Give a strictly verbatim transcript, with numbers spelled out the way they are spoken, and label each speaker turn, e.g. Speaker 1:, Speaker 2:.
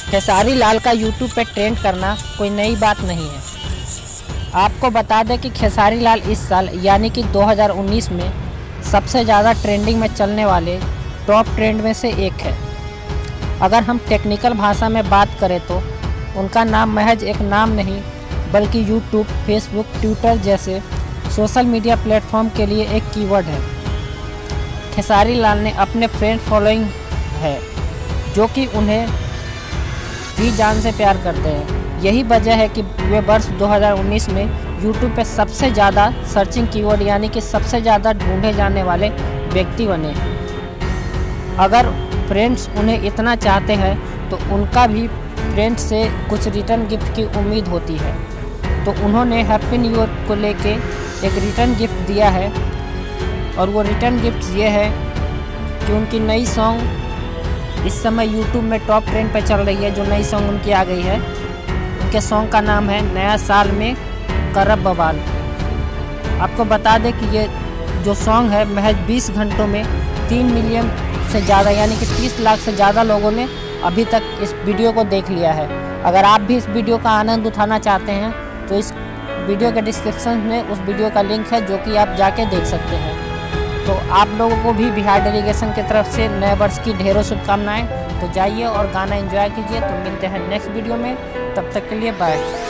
Speaker 1: खेसारी लाल का यूट्यूब पे ट्रेंड करना कोई नई बात नहीं है। आपको बता दें कि खेसारी लाल इस साल यानी कि दो हज़ार उन्नीस में सबसे ज़्यादा ट्रेंडिंग में चलने वाले टॉप ट्रेंड में से एक है। अगर हम टेक्निकल भाषा में बात करें तो उनका नाम महज एक नाम नहीं बल्कि यूट्यूब, फेसबुक, ट्विटर जैसे सोशल मीडिया प्लेटफॉर्म के लिए एक कीवर्ड है। खेसारी लाल ने अपने फ्रेंड फॉलोइंग है जो कि उन्हें जी जान से प्यार करते हैं। यही वजह है कि वे वर्ष दो हज़ार उन्नीस में यूट्यूब पर सबसे ज़्यादा सर्चिंग कीवर्ड यानी कि सबसे ज़्यादा ढूंढे जाने वाले व्यक्ति बने। अगर फ्रेंड्स उन्हें इतना चाहते हैं तो उनका भी फ्रेंड्स से कुछ रिटर्न गिफ्ट की उम्मीद होती है। तो उन्होंने हैप्पी न्यू ईयर को लेके एक रिटर्न गिफ्ट दिया है और वो रिटर्न गिफ्ट ये है कि उनकी नई सॉन्ग इस समय यूट्यूब में टॉप ट्रेंड पे चल रही है। जो नई सॉन्ग उनकी आ गई है, उनके सॉन्ग का नाम है नया साल में करब बवाल। आपको बता दें कि ये जो सॉन्ग है महज बीस घंटों में तीन मिलियन से ज़्यादा यानी कि तीस लाख से ज़्यादा लोगों ने अभी तक इस वीडियो को देख लिया है। अगर आप भी इस वीडियो का आनंद उठाना चाहते हैं तो इस वीडियो के डिस्क्रिप्शन में उस वीडियो का लिंक है जो कि आप जाके देख सकते हैं। तो आप लोगों को भी बिहार डेलीगेशन की तरफ से नए वर्ष की ढेरों शुभकामनाएं। तो जाइए और गाना एंजॉय कीजिए। तो मिलते हैं नेक्स्ट वीडियो में, तब तक के लिए बाय।